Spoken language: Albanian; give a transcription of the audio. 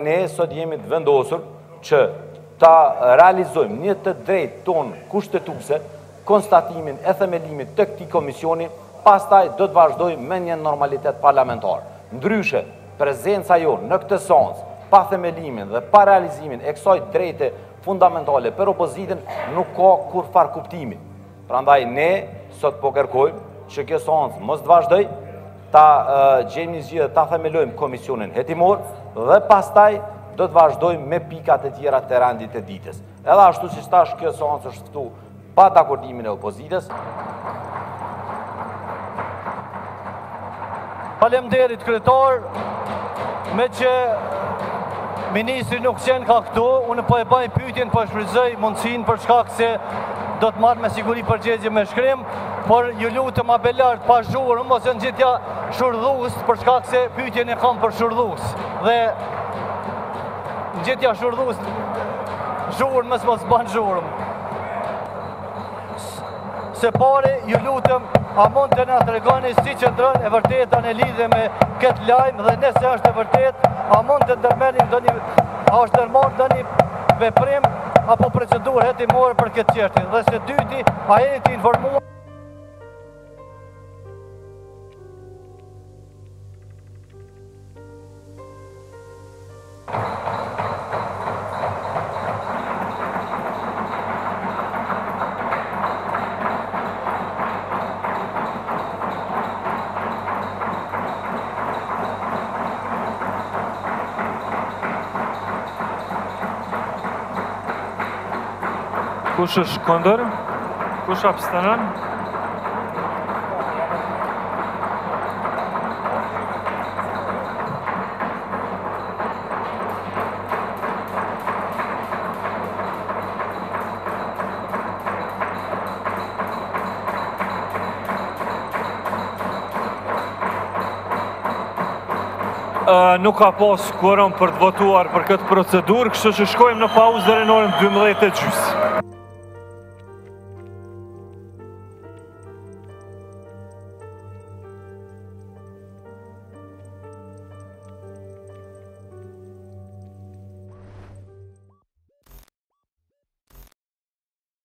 ne sot jemi të vendosur që ta realizojmë një të drejtë tonë kushtetuese, konstatimin e themelimit të këtij komisioni, pastaj do të vazhdojmë me një normalitet parlamentar. Ndryshe, prezenca jonë në këtë seancë, pa themelimin dhe pa realizimin e kësaj drejte fundamentale për opozitën, nuk ka kurfar kuptimi. Prandaj ne sot po kërkojmë që kjo seancë mos të vazhdoj, ta gjejmë një zgjidhje, ta themelojmë komisionin hetimor dhe pastaj do të vazhdojmë me pikat e tjera të rendit të ditës. Edhe ashtu siç thash, kjo seancë është këtu pa dakordimin e opozitës. Faleminderit kryetar, me që ministri nuk qenë ka këtu, unë po e baj pyetjen, po e shfrytëzoj mundësinë për shkak se do të marrë me siguri përgjigje me shkrim, por ju lutem abelart pa zhurmë, mos e nxitja shurdhus, për shkak se pyetjen e kam për shurdhus. Dhe nxitja shurdhus, zhurmës mos bën zhurmë. Se pare, ju lutem, a mund të na tregoni si qëndron e vërteta në lidhje me këtë lajm dhe nëse është e vërtet, a mund të ndërmerrim a është ndërmarrë ndonjë veprim apo procedurë hetimore për këtë çështje. Dhe së dyti, a jeni të informuar kush është kundër? Kush abstenon? Nuk ka pas quorum për të votuar për këtë procedurë, kështu që shkojmë në pauzë deri në orën 12:30.